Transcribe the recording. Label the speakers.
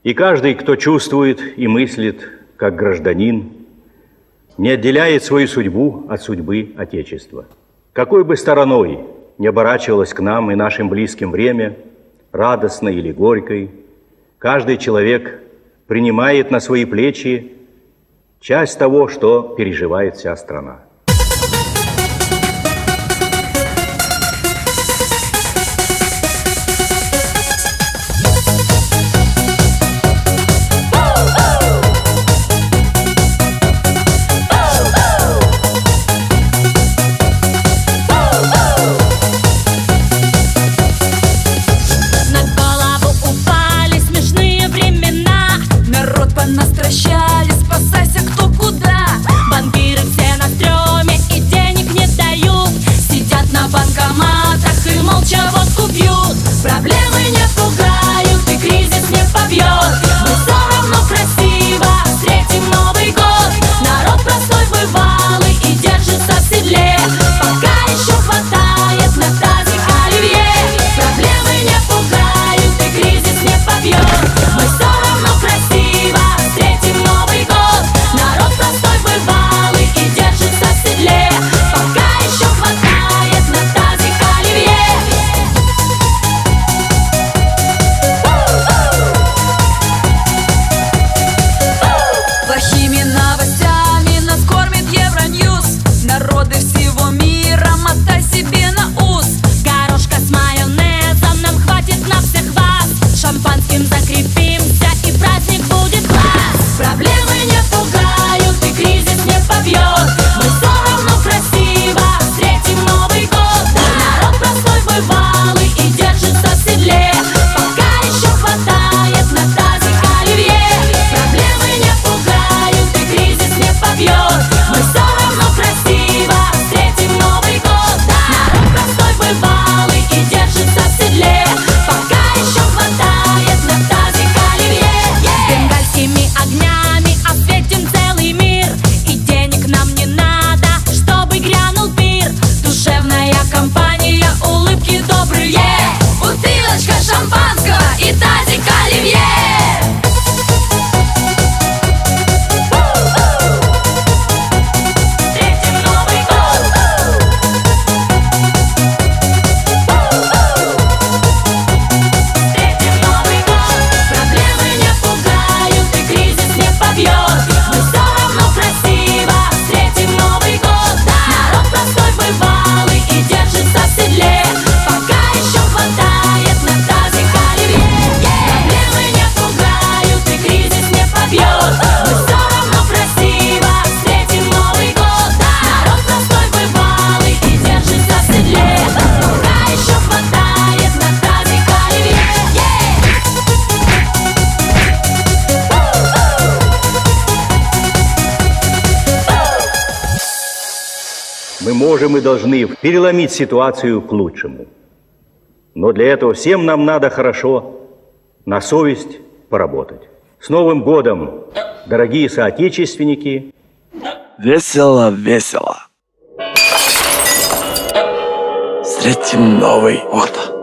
Speaker 1: И каждый, кто чувствует и мыслит, как гражданин, не отделяет свою судьбу от судьбы Отечества. Какой бы стороной ни оборачивалось к нам и нашим близким время, радостной или горькой, каждый человек принимает на свои плечи часть того, что переживает вся страна.
Speaker 2: Спасайся кто куда. Банкиры все на стреме и денег не дают. Сидят на банкоматах и молча водку пьют. Проблемы не пугают и кризис не побьет. Мы все равно красиво встретим Новый год. Народ простой бывалый и держится в седле. Пока еще хватает на тазик оливье. Проблемы не пугают и кризис не побьет. Мы все равно красиво встретим Новый год. Народ простой бывалый и держится в седле. Пока еще хватает на тазик оливье. Плохими новостями нас кормит Евроньюз. Народы всего мира мотай себе на ус. Горошка с майонезом нам хватит на всех вас. Шампанским закрепимся и праздник будет класс. Проблемы не пугают и кризис не побьет. Мы все равно красиво встретим Новый год. Народ простой бывалый и держится в седле. Пока еще хватает на тазик оливье. Проблемы не пугают и кризис не побьет. Мы все равно красиво встретим Новый год. Народ простой бывалый и держится в седле. Пока еще хватает на тазик оливье. Бенгальскими огнями осветим целый мир. И денег нам не надо, чтобы грянул пир. Душевная компания, улыбки добрые. Бутылочка шампанского и тазик оливье. Встретим Новый год. Встретим Новый год. Проблемы не пугают и кризис не побьет. Мы все равно красиво встретим Новый год. Народ простой бывалый и держится в седле. Пока еще хватает на тазик оливье. Проблемы не пугают и кризис не побьет. Мы все равно красиво встретим Новый год. Народ простой бывалый и держится в седле. Пока еще хватает на тазик оливье.
Speaker 1: Мы можем и должны переломить ситуацию к лучшему. Но для этого всем нам надо хорошо на совесть поработать. С Новым годом, дорогие соотечественники!
Speaker 3: Весело, весело. Встретим Новый год.